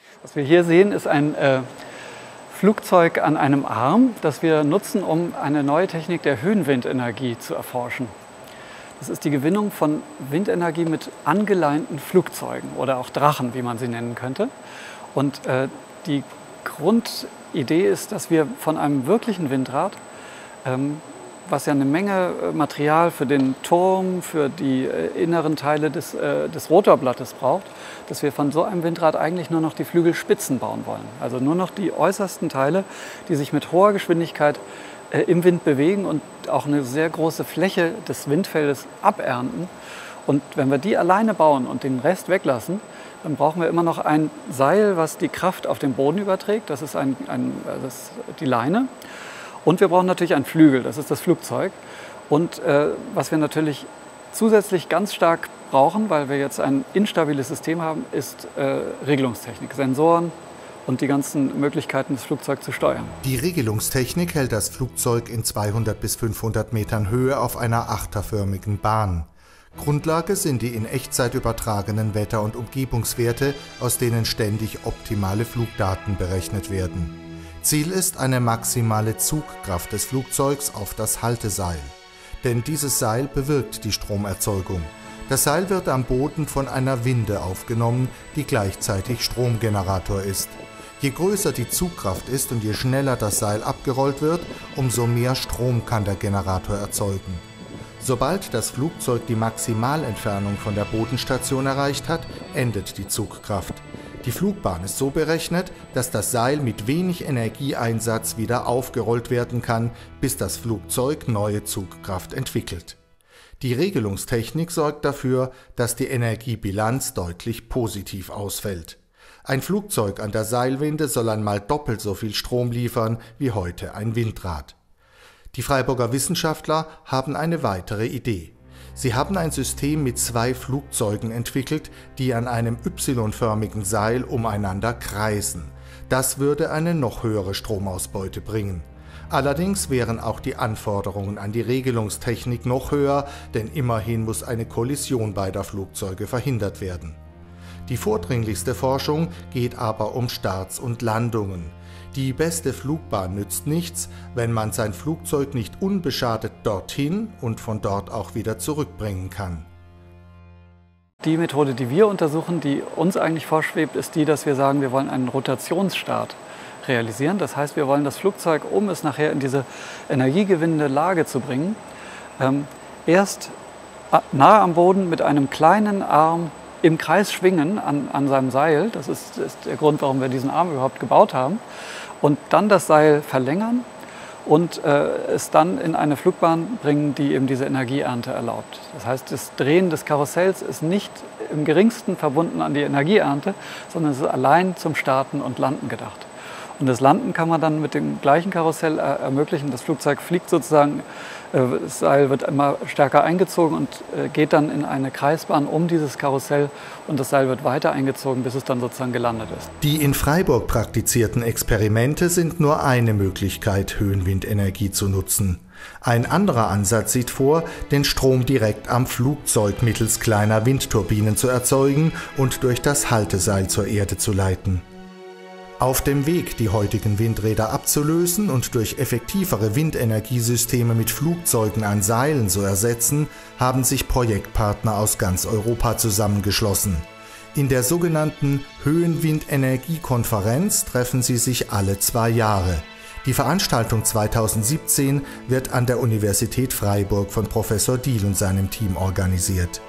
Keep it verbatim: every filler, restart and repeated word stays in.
Was wir hier sehen, ist ein äh, Flugzeug an einem Arm, das wir nutzen, um eine neue Technik der Höhenwindenergie zu erforschen. Das ist die Gewinnung von Windenergie mit angeleinten Flugzeugen oder auch Drachen, wie man sie nennen könnte. Und äh, die Grundidee ist, dass wir von einem wirklichen Windrad, ähm, was ja eine Menge Material für den Turm, für die äh, inneren Teile des, äh, des Rotorblattes braucht, dass wir von so einem Windrad eigentlich nur noch die Flügelspitzen bauen wollen. Also nur noch die äußersten Teile, die sich mit hoher Geschwindigkeit äh, im Wind bewegen und auch eine sehr große Fläche des Windfeldes abernten. Und wenn wir die alleine bauen und den Rest weglassen, dann brauchen wir immer noch ein Seil, was die Kraft auf den Boden überträgt. Das ist, ein, ein, das ist die Leine. Und wir brauchen natürlich einen Flügel, das ist das Flugzeug. Und äh, was wir natürlich zusätzlich ganz stark brauchen, weil wir jetzt ein instabiles System haben, ist äh, Regelungstechnik, Sensoren und die ganzen Möglichkeiten, das Flugzeug zu steuern. Die Regelungstechnik hält das Flugzeug in zweihundert bis fünfhundert Metern Höhe auf einer achterförmigen Bahn. Grundlage sind die in Echtzeit übertragenen Wetter- und Umgebungswerte, aus denen ständig optimale Flugdaten berechnet werden. Ziel ist eine maximale Zugkraft des Flugzeugs auf das Halteseil. Denn dieses Seil bewirkt die Stromerzeugung. Das Seil wird am Boden von einer Winde aufgenommen, die gleichzeitig Stromgenerator ist. Je größer die Zugkraft ist und je schneller das Seil abgerollt wird, umso mehr Strom kann der Generator erzeugen. Sobald das Flugzeug die Maximalentfernung von der Bodenstation erreicht hat, endet die Zugkraft. Die Flugbahn ist so berechnet, dass das Seil mit wenig Energieeinsatz wieder aufgerollt werden kann, bis das Flugzeug neue Zugkraft entwickelt. Die Regelungstechnik sorgt dafür, dass die Energiebilanz deutlich positiv ausfällt. Ein Flugzeug an der Seilwinde soll einmal doppelt so viel Strom liefern wie heute ein Windrad. Die Freiburger Wissenschaftler haben eine weitere Idee. Sie haben ein System mit zwei Flugzeugen entwickelt, die an einem Y-förmigen Seil umeinander kreisen. Das würde eine noch höhere Stromausbeute bringen. Allerdings wären auch die Anforderungen an die Regelungstechnik noch höher, denn immerhin muss eine Kollision beider Flugzeuge verhindert werden. Die vordringlichste Forschung geht aber um Starts und Landungen. Die beste Flugbahn nützt nichts, wenn man sein Flugzeug nicht unbeschadet dorthin und von dort auch wieder zurückbringen kann. Die Methode, die wir untersuchen, die uns eigentlich vorschwebt, ist die, dass wir sagen, wir wollen einen Rotationsstart realisieren. Das heißt, wir wollen das Flugzeug, um es nachher in diese energiegewinnende Lage zu bringen, ähm, erst nahe am Boden mit einem kleinen Arm im Kreis schwingen an, an seinem Seil. Das ist, ist der Grund, warum wir diesen Arm überhaupt gebaut haben. Und dann das Seil verlängern und äh, es dann in eine Flugbahn bringen, die eben diese Energieernte erlaubt. Das heißt, das Drehen des Karussells ist nicht im geringsten verbunden an die Energieernte, sondern es ist allein zum Starten und Landen gedacht. Und das Landen kann man dann mit dem gleichen Karussell äh, ermöglichen. Das Flugzeug fliegt sozusagen, äh, das Seil wird immer stärker eingezogen und äh, geht dann in eine Kreisbahn um dieses Karussell und das Seil wird weiter eingezogen, bis es dann sozusagen gelandet ist. Die in Freiburg praktizierten Experimente sind nur eine Möglichkeit, Höhenwindenergie zu nutzen. Ein anderer Ansatz sieht vor, den Strom direkt am Flugzeug mittels kleiner Windturbinen zu erzeugen und durch das Halteseil zur Erde zu leiten. Auf dem Weg, die heutigen Windräder abzulösen und durch effektivere Windenergiesysteme mit Flugzeugen an Seilen zu ersetzen, haben sich Projektpartner aus ganz Europa zusammengeschlossen. In der sogenannten Höhenwindenergiekonferenz treffen sie sich alle zwei Jahre. Die Veranstaltung zweitausendsiebzehn wird an der Universität Freiburg von Professor Diehl und seinem Team organisiert.